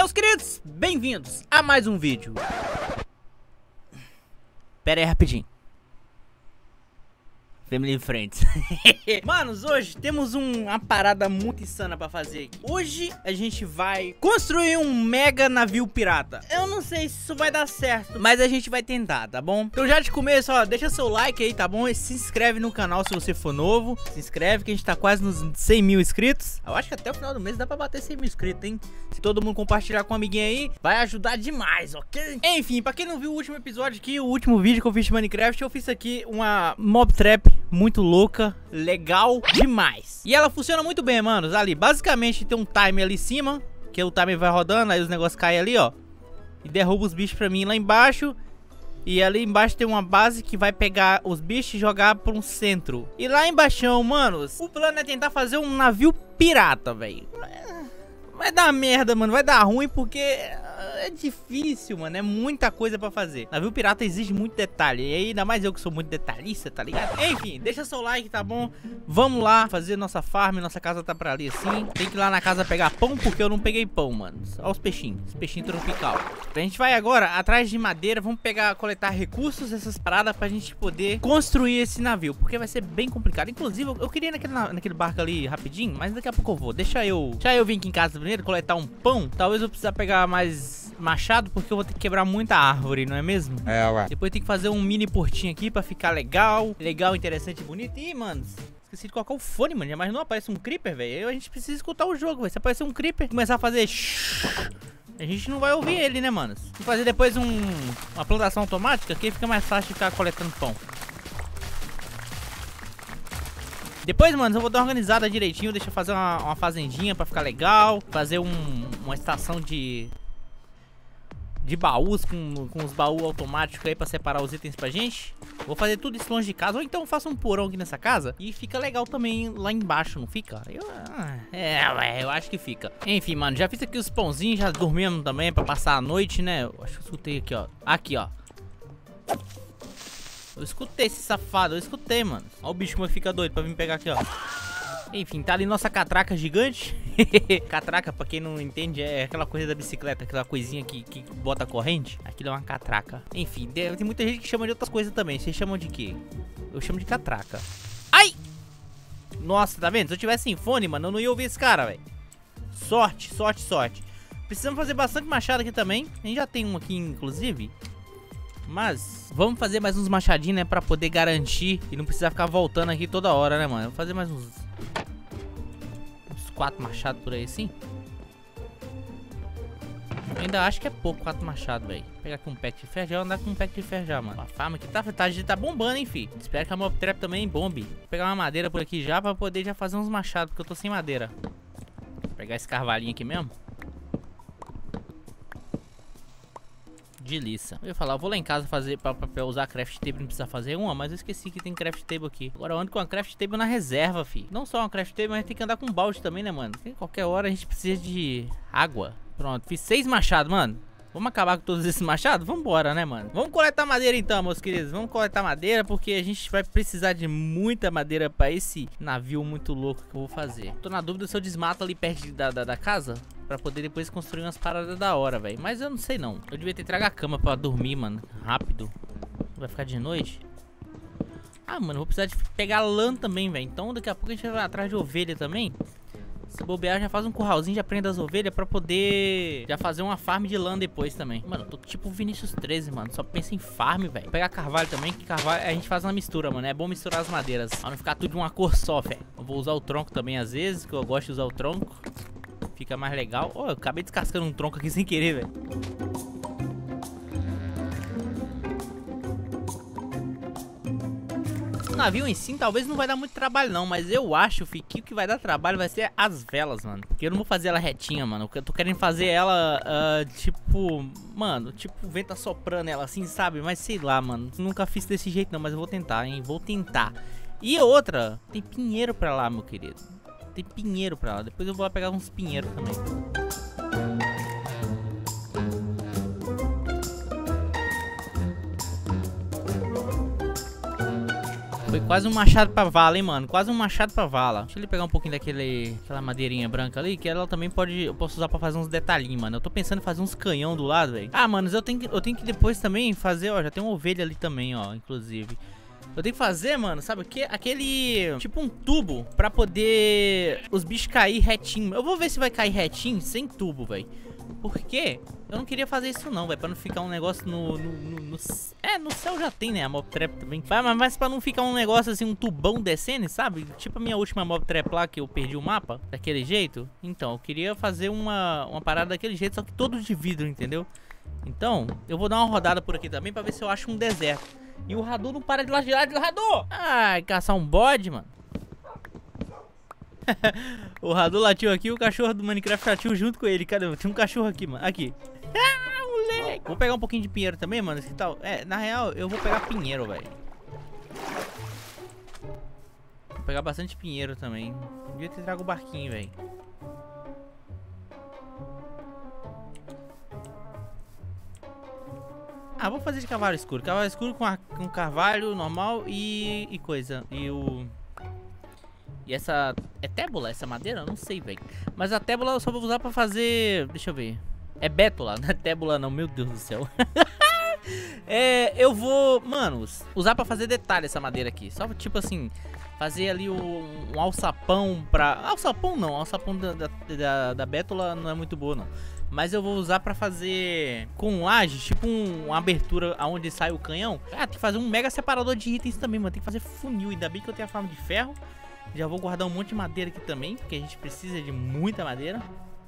Meus queridos, bem-vindos a mais um vídeo. Pera aí rapidinho. Family Friends. Manos, hoje temos uma parada muito insana pra fazer aqui. Hoje a gente vai construir um mega navio pirata. Eu não sei se isso vai dar certo, mas a gente vai tentar, tá bom? Então já de começo, ó, deixa seu like aí, tá bom? E se inscreve no canal se você for novo. Se inscreve que a gente tá quase nos 100 mil inscritos. Eu acho que até o final do mês dá pra bater 100 mil inscritos, hein? Se todo mundo compartilhar com um amiguinho aí, vai ajudar demais, ok? Enfim, pra quem não viu o último episódio aqui, o último vídeo que eu fiz de Minecraft, eu fiz aqui uma mob trap muito louca, legal demais. E ela funciona muito bem, manos. Ali, basicamente tem um timer ali em cima, que o timer vai rodando, aí os negócios caem ali, ó, e derruba os bichos pra mim lá embaixo. E ali embaixo tem uma base que vai pegar os bichos e jogar pra um centro. E lá embaixo, manos, o plano é tentar fazer um navio pirata, velho. Vai dar merda, mano, vai dar ruim porque é difícil, mano, é muita coisa pra fazer. Navio pirata exige muito detalhe, e aí, ainda mais eu que sou muito detalhista, tá ligado? Enfim, deixa seu like, tá bom? Vamos lá fazer nossa farm, nossa casa tá pra ali assim. Tem que ir lá na casa pegar pão, porque eu não peguei pão, mano. Olha os peixinhos tropical. A gente vai agora atrás de madeira, vamos coletar recursos, essas paradas pra gente poder construir esse navio, porque vai ser bem complicado. Inclusive, eu queria ir naquele barco ali rapidinho, mas daqui a pouco eu vou. Deixa eu vir aqui em casa primeiro, coletar um pão. Talvez eu precise pegar mais machado, porque eu vou ter que quebrar muita árvore, não é mesmo? É, ué. Depois tem que fazer um mini portinho aqui pra ficar legal, interessante e bonito. Ih, mano, esqueci de colocar o fone, mano. Mas não aparece um creeper, velho. A gente precisa escutar o jogo, velho. Se aparecer um creeper, começar a fazer a gente não vai ouvir ele, né, mano? Vou fazer depois uma plantação automática, que fica mais fácil de ficar coletando pão. Depois, mano, eu vou dar uma organizada direitinho. Deixa eu fazer uma fazendinha pra ficar legal. Fazer uma estação de baús com os baús automáticos aí pra separar os itens pra gente. Vou fazer tudo isso longe de casa. Ou então eu faço um porão aqui nessa casa e fica legal também lá embaixo, não fica? Eu acho que fica. Enfim, mano, já fiz aqui os pãozinhos. Já dormimos também pra passar a noite, né? Eu acho que eu escutei aqui, ó. Aqui, ó. Eu escutei esse safado, eu escutei, mano. Olha o bicho como fica doido pra vir pegar aqui, ó. Enfim, tá ali nossa catraca gigante. Catraca, pra quem não entende, é aquela coisa da bicicleta, aquela coisinha que bota a corrente. Aquilo é uma catraca. Enfim, tem muita gente que chama de outras coisas também. Vocês chamam de quê? Eu chamo de catraca. Ai! Nossa, tá vendo? Se eu tivesse sem fone, mano, eu não ia ouvir esse cara, velho. Sorte. Precisamos fazer bastante machado aqui também. A gente já tem um aqui, inclusive. Mas vamos fazer mais uns machadinhos, né? Pra poder garantir e não precisar ficar voltando aqui toda hora, né, mano? Vou fazer mais uns 4 machados por aí, assim. Eu ainda acho que é pouco 4 machados, velho. Pegar aqui um pack de ferro, já andar com um pack de ferro já, mano. A farm aqui tá bombando, hein, fi. Espero que a mob trap também bombe. Vou pegar uma madeira por aqui já pra poder já fazer uns machados, porque eu tô sem madeira. Vou pegar esse carvalhinho aqui mesmo. De liça. Eu ia falar, eu vou lá em casa fazer pra usar craft table, não precisa fazer uma, mas eu esqueci que tem craft table aqui. Agora eu ando com a craft table na reserva, fi. Não só uma craft table, mas tem que andar com um balde também, né, mano? Porque qualquer hora a gente precisa de água. Pronto, fiz 6 machados, mano. Vamos acabar com todos esses machados? Vambora, né, mano? Vamos coletar madeira então, meus queridos. Vamos coletar madeira, porque a gente vai precisar de muita madeira pra esse navio muito louco que eu vou fazer. Tô na dúvida se eu desmato ali perto da casa, pra poder depois construir umas paradas da hora, velho. Mas eu não sei não. Eu devia ter trago a cama pra dormir, mano. Rápido. Vai ficar de noite. Ah, mano, vou precisar de pegar lã também, velho. Então daqui a pouco a gente vai atrás de ovelha também. Se bobear, já faz um curralzinho, já prende as ovelhas pra poder já fazer uma farm de lã depois também. Mano, eu tô tipo o Vinícius 13, mano. Só pensa em farm, velho. Pegar carvalho também, que carvalho a gente faz uma mistura, mano. É bom misturar as madeiras, pra não ficar tudo de uma cor só, velho. Eu vou usar o tronco também às vezes, que eu gosto de usar o tronco. Fica mais legal. Ó, eu acabei descascando um tronco aqui sem querer, velho. O navio em si talvez não vai dar muito trabalho não, mas eu acho, fi, que o que vai dar trabalho vai ser as velas, mano. Porque eu não vou fazer ela retinha, mano. Porque eu tô querendo fazer ela, tipo, mano, tipo, o vento tá soprando ela assim, sabe? Mas sei lá, mano. Nunca fiz desse jeito não, mas eu vou tentar, hein? Vou tentar. E outra, tem pinheiro pra lá, meu querido. Tem pinheiro pra lá. Depois eu vou lá pegar uns pinheiros também. Foi quase um machado pra vala, hein, mano. Quase um machado pra vala. Deixa ele pegar um pouquinho daquela madeirinha branca ali, que ela também eu posso usar pra fazer uns detalhinhos, mano. Eu tô pensando em fazer uns canhão do lado, velho. Ah, mano, eu tenho que depois também fazer, ó. Já tem uma ovelha ali também, ó, inclusive. Eu tenho que fazer, mano, sabe o que? Aquele, tipo um tubo pra poder os bichos cair retinho. Eu vou ver se vai cair retinho sem tubo, velho. Por quê? Eu não queria fazer isso não, velho. Pra não ficar um negócio no céu já tem, né? A mob trap também. Mas pra não ficar um negócio assim, um tubão descendo, sabe? Tipo a minha última mob trap lá, que eu perdi o mapa. Daquele jeito. Então, eu queria fazer uma parada daquele jeito, só que todo de vidro, entendeu? Então, eu vou dar uma rodada por aqui também pra ver se eu acho um deserto. E o Radu não para de lajear, Radu! Ai, caçar um bode, mano. O Radu latiu aqui, o cachorro do Minecraft latiu junto com ele. Cadê? Tinha um cachorro aqui, mano. Aqui. Ah, moleque. Vou pegar um pouquinho de pinheiro também, mano. Que tal? É, na real, eu vou pegar pinheiro, velho. Vou pegar bastante pinheiro também. Devia ter trago o barquinho, velho. Ah, vou fazer de cavalo escuro. Cavalo escuro com carvalho normal e coisa. E essa... É tébola essa madeira? Eu não sei, velho. Mas a tébola eu só vou usar pra fazer... Deixa eu ver. É bétula, não é tébola não. Meu Deus do céu. Eu vou... Mano, usar pra fazer detalhe essa madeira aqui. Só tipo assim... Fazer ali um alçapão pra... Alçapão não. Alçapão da bétula não é muito boa, não. Mas eu vou usar pra fazer com laje, tipo uma abertura aonde sai o canhão. Ah, tem que fazer um mega separador de itens também, mano. Tem que fazer funil. Ainda bem que eu tenho a forma de ferro. Já vou guardar um monte de madeira aqui também, porque a gente precisa de muita madeira.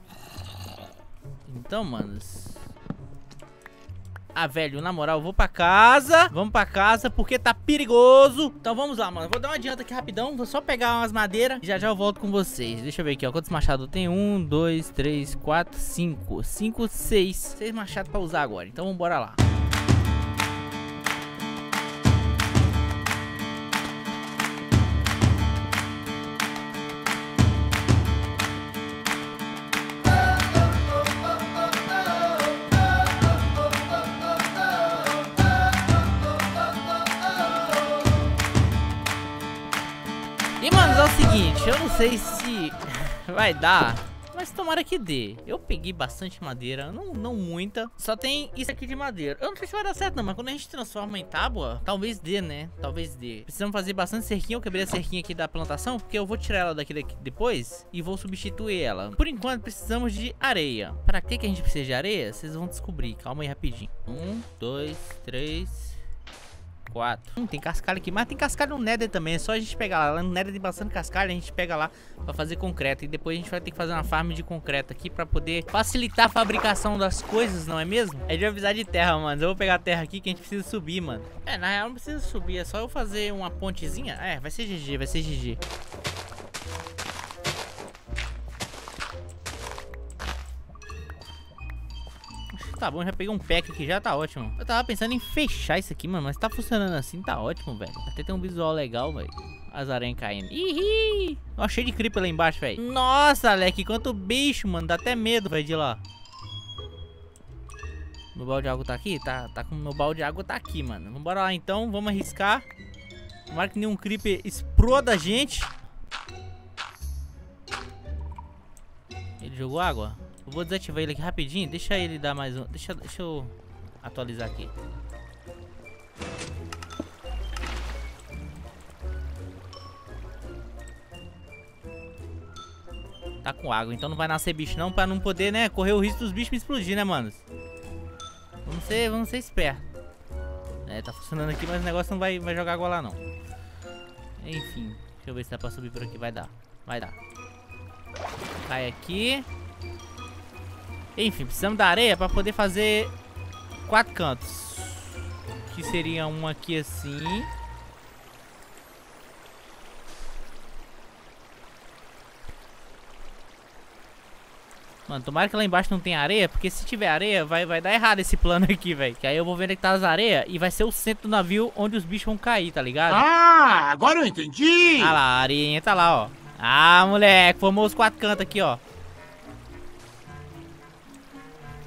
Então, manos... Ah, velho, na moral, eu vou pra casa. Vamos pra casa, porque tá perigoso. Então vamos lá, mano. Vou dar uma adianta aqui rapidão. Vou só pegar umas madeiras e já eu volto com vocês. Deixa eu ver aqui, ó. Quantos machados eu tenho? 1, 2, 3, 4, 5. 5, 6. 6 machados pra usar agora. Então vambora lá. E, mano, é o seguinte, eu não sei se vai dar, mas tomara que dê. Eu peguei bastante madeira, não muita. Só tem isso aqui de madeira. Eu não sei se vai dar certo não, mas quando a gente transforma em tábua, talvez dê, né? Talvez dê. Precisamos fazer bastante cerquinha. Eu quebrei a cerquinha aqui da plantação, porque eu vou tirar ela daqui depois e vou substituir ela. Por enquanto, precisamos de areia. Pra que a gente precisa de areia? Vocês vão descobrir. Calma aí rapidinho. 1, 2, 3... 4. Tem cascalho aqui, mas tem cascalho no Nether também. É só a gente pegar lá. Lá no Nether tem bastante cascalho. A gente pega lá pra fazer concreto. E depois a gente vai ter que fazer uma farm de concreto aqui pra poder facilitar a fabricação das coisas, não é mesmo? É de avisar de terra, mano. Eu vou pegar a terra aqui que a gente precisa subir, mano. Na real não precisa subir. É só eu fazer uma pontezinha. Vai ser GG, vai ser GG. Tá bom, já peguei um pack aqui, já tá ótimo. Eu tava pensando em fechar isso aqui, mano, mas tá funcionando assim, tá ótimo, velho. Até tem um visual legal, velho. As aranhas caindo. Ih! Ó, cheio de creeper lá embaixo, velho. Nossa, Alec, quanto bicho, mano. Dá até medo, velho, de ir lá. Meu balde de água tá aqui? Tá com meu balde de água tá aqui, mano. Vambora lá, então. Vamos arriscar. Tomara que nenhum creeper exploda a gente. Ele jogou água? Eu vou desativar ele aqui rapidinho. Deixa ele dar mais um. Deixa eu atualizar aqui. Tá com água, então não vai nascer bicho não. Pra não poder, né, correr o risco dos bichos me explodir, né, manos? Vamos ser espertos. Tá funcionando aqui, mas o negócio não vai jogar água lá não. Enfim, deixa eu ver se dá pra subir por aqui. Vai dar. Cai aqui. Enfim, precisamos da areia pra poder fazer 4 cantos. Que seria um aqui assim. Mano, tomara que lá embaixo não tenha areia, porque se tiver areia, vai dar errado esse plano aqui, velho. Que aí eu vou ver onde é que tá as areias e vai ser o centro do navio onde os bichos vão cair, tá ligado? Ah, agora eu entendi! Ah lá, a areinha tá lá, ó. Ah, moleque, formou os 4 cantos aqui, ó.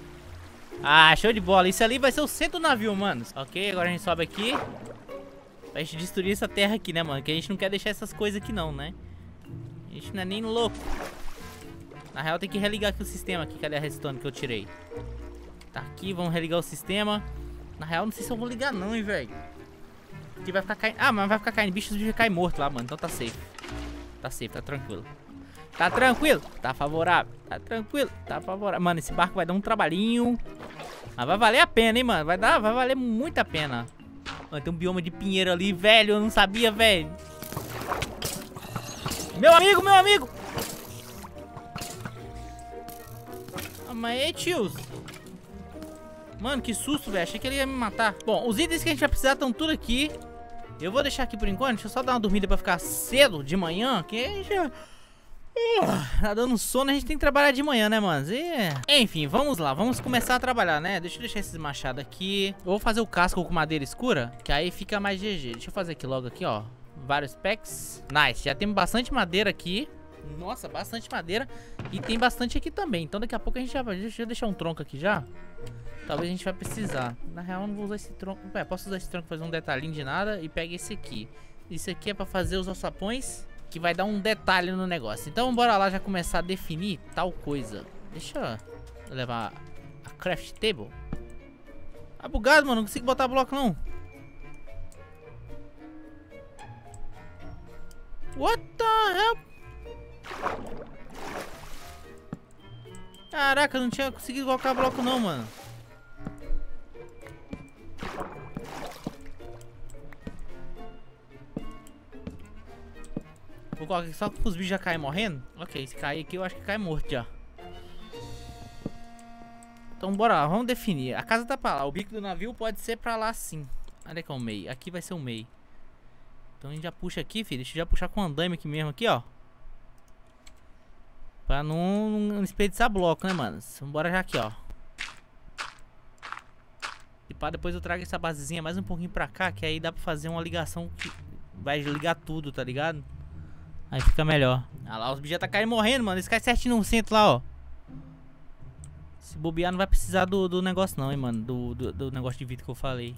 Ah, show de bola. Isso ali vai ser o centro do navio, mano. Ok, agora a gente sobe aqui. Pra gente destruir essa terra aqui, né, mano? Que a gente não quer deixar essas coisas aqui não, né? A gente não é nem louco. Na real tem que religar aqui o sistema aqui. Cadê a redstone que eu tirei? Tá aqui, vamos religar o sistema. Na real não sei se eu vou ligar não, hein, velho. Aqui vai ficar caindo. Ah, mas vai ficar caindo bicho, os bichos caem morto lá, mano. Então tá safe. Tá safe, tá tranquilo. Tá tranquilo, tá favorável. Tá tranquilo, tá favorável. Mano, esse barco vai dar um trabalhinho. Mas vai valer a pena, hein, mano. Vai valer muito a pena. Mano, tem um bioma de pinheiro ali, velho. Eu não sabia, velho. Meu amigo, meu amigo. Ah, mas é, tios. Mano, que susto, velho. Achei que ele ia me matar. Bom, os itens que a gente vai precisar estão tudo aqui. Eu vou deixar aqui por enquanto. Deixa eu só dar uma dormida pra ficar cedo de manhã. Que a gente já... tá dando sono, a gente tem que trabalhar de manhã, né, mano? Enfim, vamos lá, vamos começar a trabalhar, né? Deixa eu deixar esses machados aqui. Eu vou fazer o casco com madeira escura, que aí fica mais GG. Deixa eu fazer aqui logo aqui, ó. Vários packs. Nice, já temos bastante madeira aqui. Nossa, bastante madeira. E tem bastante aqui também. Então daqui a pouco a gente já vai... Deixa eu deixar um tronco aqui já. Talvez a gente vai precisar. Na real eu não vou usar esse tronco. Ué, posso usar esse tronco pra fazer um detalhinho de nada. E pega esse aqui. Isso aqui é pra fazer os alçapões, que vai dar um detalhe no negócio. Então bora lá já começar a definir tal coisa. Deixa eu levar a craft table. Tá bugado, mano. Não consigo botar bloco não. What the hell? Caraca, eu não tinha conseguido colocar bloco não, mano. Vou colocar aqui só que os bichos já caem morrendo. Ok, se cair aqui eu acho que cai morto já. Então bora lá, vamos definir. A casa tá pra lá, o bico do navio pode ser pra lá sim. Onde é que é o meio? Aqui vai ser o meio. Então a gente já puxa aqui, filho. Deixa eu já puxar com o andaime aqui mesmo, aqui, ó. Pra não desperdiçar bloco, né, mano? Bora já aqui, ó. E pá, depois eu trago essa basezinha mais um pouquinho pra cá, que aí dá pra fazer uma ligação que vai ligar tudo, tá ligado? Aí fica melhor. Ah lá, os bichos já tá caindo morrendo, mano. Eles caem certinho no centro lá, ó. Se bobear não vai precisar do negócio não, hein, mano. Do negócio de vidro que eu falei.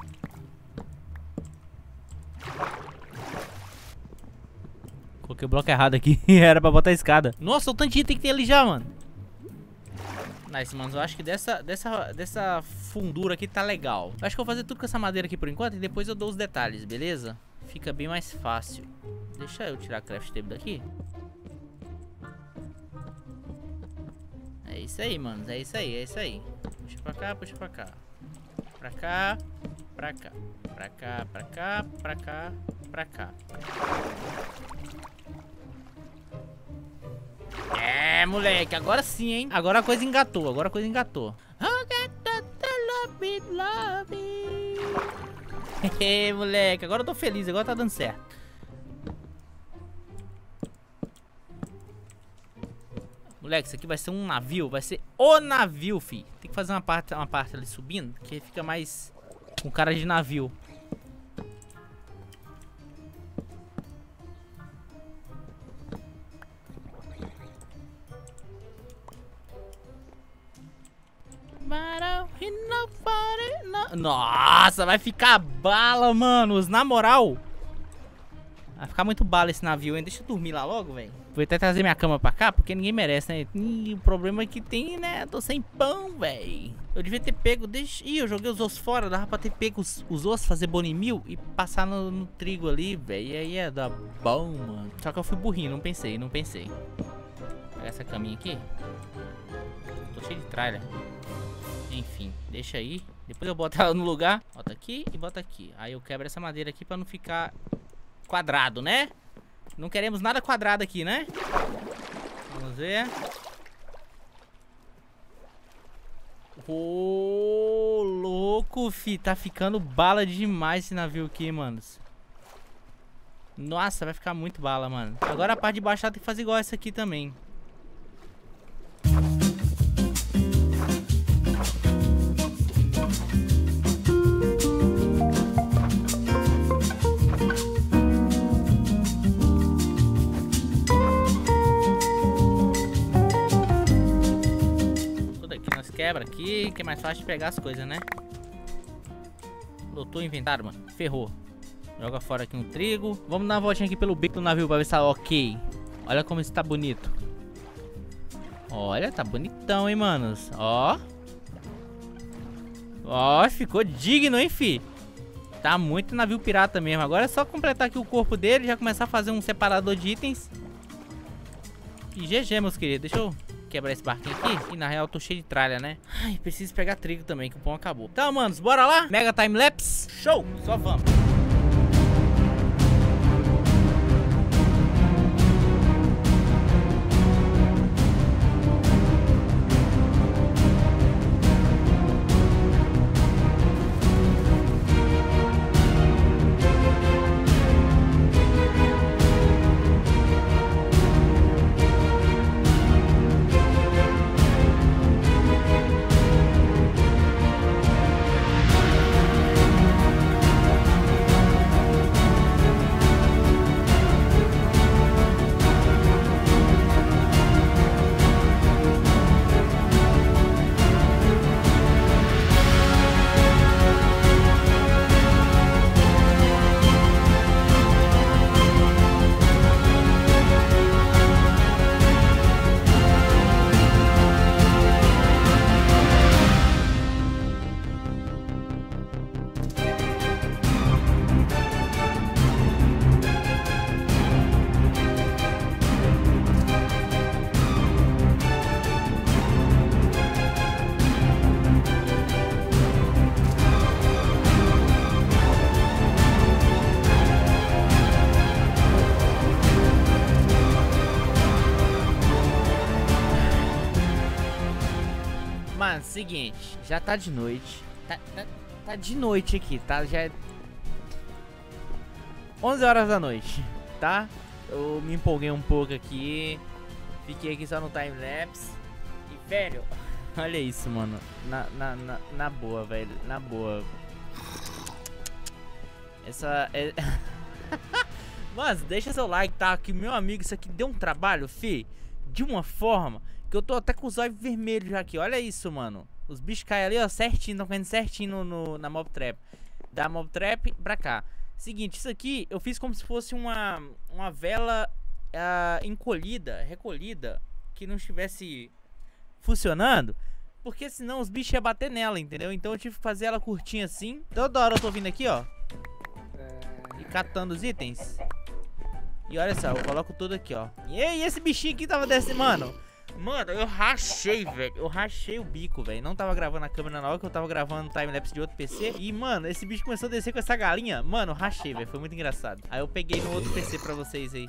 Coloquei o bloco errado aqui. Era pra botar a escada. Nossa, o tanto de item que tem ali já, mano. Nice, mano. Eu acho que dessa fundura aqui tá legal. Eu acho que eu vou fazer tudo com essa madeira aqui por enquanto. E depois eu dou os detalhes, beleza? Fica bem mais fácil. Deixa eu tirar a craft table daqui. É isso aí, mano. É isso aí, é isso aí. Puxa pra cá, puxa pra cá. Pra cá, pra cá. Pra cá, pra cá, pra cá, pra cá. É, moleque, agora sim, hein? Agora a coisa engatou, agora a coisa engatou. Hehe, moleque, agora eu tô feliz, agora tá dando certo. Moleque, isso aqui vai ser um navio, vai ser o navio, fi. Tem que fazer uma parte ali subindo, que fica mais com cara de navio. Nossa, vai ficar bala, manos. Na moral, vai ficar muito bala esse navio, hein? Deixa eu dormir lá logo, velho. Vou até trazer minha cama pra cá, porque ninguém merece, né? E o problema é que tem, né? Tô sem pão, velho. Eu devia ter pego... Ih, eu joguei os ossos fora. Dava pra ter pego os ossos, fazer bone meal e passar no trigo ali, velho. E aí ia dar bom, mano. Só que eu fui burrinho, não pensei. Vou pegar essa caminha aqui. Tô cheio de tralha. Enfim, deixa aí. Depois eu boto ela no lugar. Bota aqui e bota aqui. Aí eu quebro essa madeira aqui pra não ficar quadrado, né? Não queremos nada quadrado aqui, né? Vamos ver. Ô, louco, fi. Tá ficando bala demais esse navio aqui, manos. Nossa, vai ficar muito bala, mano. Agora a parte de baixo tem que fazer igual essa aqui também. Quebra aqui, que é mais fácil de pegar as coisas, né? Lotou o inventário, mano. Ferrou. Joga fora aqui um trigo. Vamos dar uma voltinha aqui pelo beco do navio pra ver se tá ok. Olha como isso tá bonito. Olha, tá bonitão, hein, manos. Ó. Ó, ficou digno, hein, fi. Tá muito navio pirata mesmo. Agora é só completar aqui o corpo dele, já começar a fazer um separador de itens. E GG, meus queridos. Deixa eu quebrar esse barquinho aqui. E na real eu tô cheio de tralha, né? Ai, preciso pegar trigo também, que o pão acabou. Então, manos, bora lá? Mega time-lapse. Show! Só vamos. Mano, seguinte, já tá de noite. Tá de noite aqui, tá? Já é 11 horas da noite, tá? Eu me empolguei um pouco aqui. Fiquei aqui só no time-lapse. E, velho, olha isso, mano. Na boa, velho. Na boa. Essa é... Mas deixa seu like, tá? Que meu amigo, isso aqui deu um trabalho, fi. De uma forma que eu tô até com os olhos vermelhos já aqui. Olha isso, mano. Os bichos caem ali, ó, certinho. Estão caindo certinho na mob trap. Da mob trap pra cá. Seguinte, isso aqui eu fiz como se fosse uma vela encolhida, recolhida, que não estivesse funcionando, porque senão os bichos iam bater nela, entendeu? Então eu tive que fazer ela curtinha assim. Toda hora eu tô vindo aqui, ó, e catando os itens. E olha só, eu coloco tudo aqui, ó. E aí, esse bichinho aqui tava descendo, Mano, eu rachei, velho. Eu rachei o bico, velho. Não tava gravando a câmera na hora que eu tava gravando time-lapse de outro PC. E, mano, esse bicho começou a descer com essa galinha. Mano, eu rachei, velho. Foi muito engraçado. Aí eu peguei no outro PC pra vocês aí.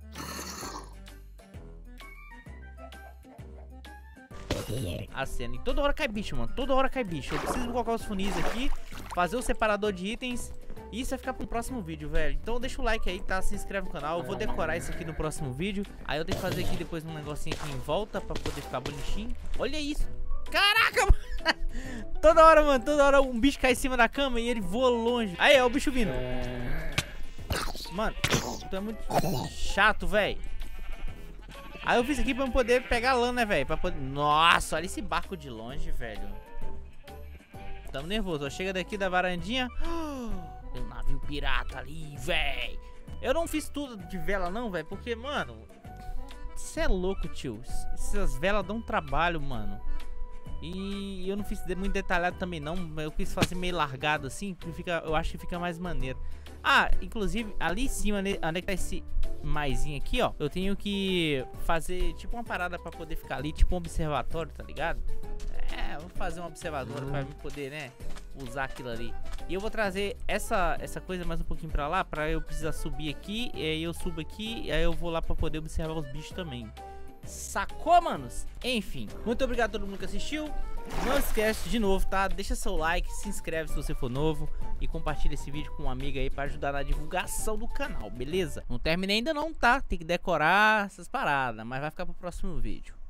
A cena. E toda hora cai bicho, mano. Toda hora cai bicho. Eu preciso colocar os funis aqui, fazer o separador de itens. E isso vai ficar pro próximo vídeo, velho. Então deixa o like aí, tá? Se inscreve no canal. Eu vou decorar isso aqui no próximo vídeo. Aí eu tenho que fazer aqui depois um negocinho aqui em volta pra poder ficar bonitinho. Olha isso. Caraca, mano. Toda hora, mano. Toda hora um bicho cai em cima da cama e ele voa longe. Aí, ó o bicho vindo. Mano, tu é muito chato, velho. Aí eu fiz aqui pra eu poder pegar lã, né, velho? Poder... Nossa, olha esse barco de longe, velho. Tamo nervoso. Ó, chega daqui da varandinha. Tem um navio pirata ali, véi. Eu não fiz tudo de vela não, velho, porque, mano, isso é louco, tio. Essas velas dão trabalho, mano. E eu não fiz muito detalhado também não. Eu quis fazer meio largado assim, porque eu acho que fica mais maneiro. Ah, inclusive, ali em cima, onde é que tá esse maisinho aqui, ó, eu tenho que fazer tipo uma parada pra poder ficar ali, tipo um observatório, tá ligado? É, vou fazer um observador pra mim poder, né, usar aquilo ali. E eu vou trazer essa coisa mais um pouquinho pra lá, pra eu precisar subir aqui. E aí eu subo aqui, e aí eu vou lá pra poder observar os bichos também. Sacou, manos? Enfim, muito obrigado a todo mundo que assistiu. Não esquece de novo, tá? Deixa seu like, se inscreve se você for novo e compartilha esse vídeo com um amigo aí pra ajudar na divulgação do canal, beleza? Não terminei ainda não, tá? Tem que decorar essas paradas, mas vai ficar pro próximo vídeo.